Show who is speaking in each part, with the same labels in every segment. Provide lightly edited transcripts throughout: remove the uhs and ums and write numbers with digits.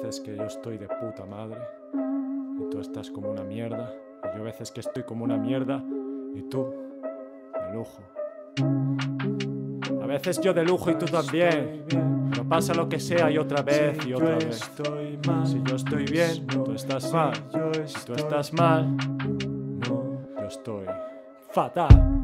Speaker 1: veces que yo estoy de puta madre y tú estás como una mierda, y yo veces que estoy como una mierda y tú de lujo. A veces yo de lujo y tú también, pero pasa lo que sea y otra vez y otra vez. Si yo estoy bien, tú estás mal. Si tú estás mal, no, yo estoy fatal.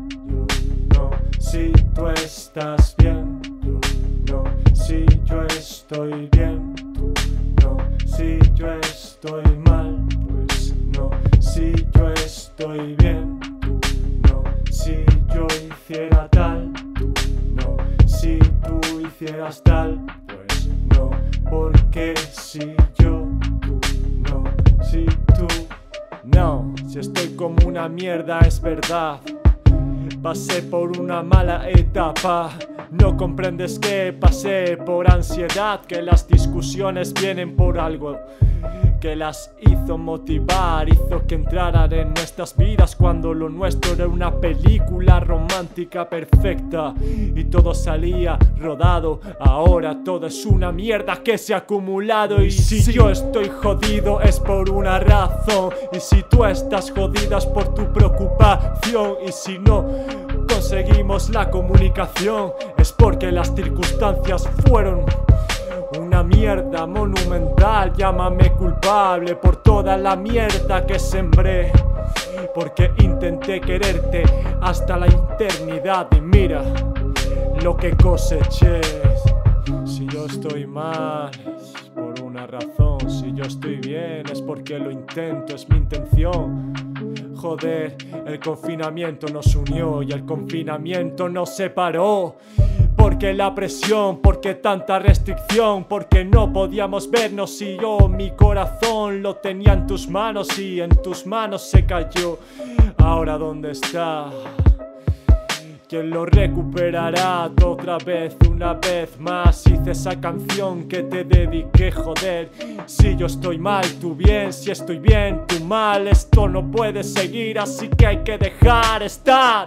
Speaker 1: Si tú estás bien, no. Si yo estoy bien, no. Si yo estoy mal, pues no. Si yo estoy bien, no. Si yo hiciera tal, no. Si tú hicieras tal, pues no. Porque si yo, no. Si tú, no. Si estoy como una mierda es verdad. Pasé por una mala etapa. No comprendes que pasé por ansiedad, que las discusiones vienen por algo que las hizo motivar, hizo que entraran en nuestras vidas cuando lo nuestro era una película romántica perfecta y todo salía rodado. Ahora todo es una mierda que se ha acumulado, y si yo estoy jodido es por una razón, y si tú estás jodida es por tu preocupación, y si no conseguimos la comunicación es porque las circunstancias fueron una mierda monumental. Llámame culpable por toda la mierda que sembré, porque intenté quererte hasta la eternidad y mira lo que coseché. Si yo estoy mal es por una razón, si yo estoy bien es porque lo intento, es mi intención. Joder, el confinamiento nos unió y el confinamiento nos separó. Porque la presión, porque tanta restricción, porque no podíamos vernos y yo mi corazón lo tenía en tus manos y en tus manos se cayó. Ahora ¿dónde está? ¿Quién lo recuperará otra vez, una vez más? Hice esa canción que te dediqué, joder. Si yo estoy mal, tú bien. Si estoy bien, tú mal. Esto no puede seguir, así que hay que dejar estar.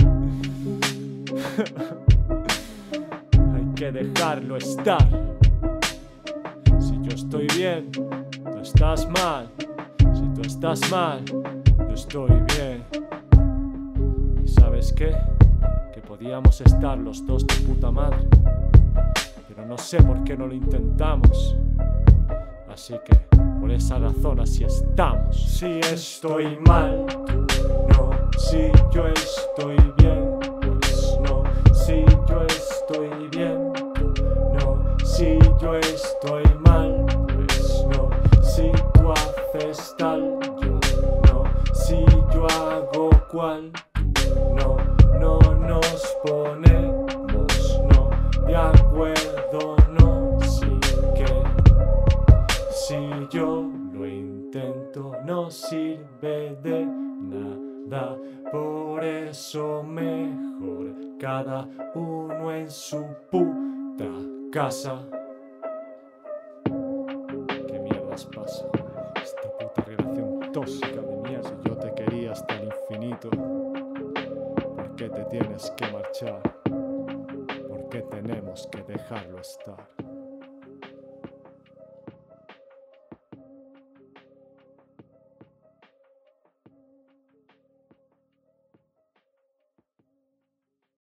Speaker 1: Hay que dejarlo estar. Si yo estoy bien, tú estás mal. Si tú estás mal, yo estoy bien. ¿Y sabes qué? Que podíamos estar los dos de puta madre, pero no sé por qué no lo intentamos. Así que por esa razón así estamos. Si estoy mal, no. Si yo estoy bien, pues no. Si yo estoy bien, no. Si yo estoy mal, pues no. Si tú haces tal, yo no. Si yo hago cual, no. No nos ponemos, no, de acuerdo, no. Sí que si yo lo intento no sirve de nada. Por eso mejor cada uno en su puta casa. ¿Qué mierdas pasa? Esta puta relación tóxica de mierda. Si yo te quería hasta el infinito, ¿por qué te tienes que marchar? ¿Por qué tenemos que dejarlo estar?